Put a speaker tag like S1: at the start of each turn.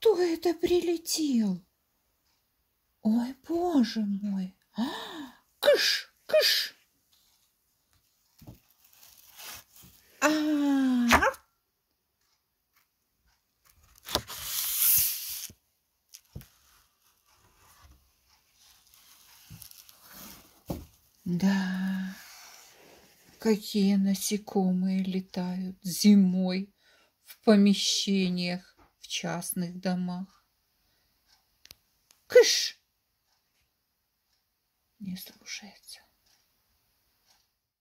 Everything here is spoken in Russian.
S1: Кто это прилетел? Ой, боже мой! Кыш, кыш! Да, какие насекомые летают зимой в помещениях в частных домах. Кыш! Не слушается.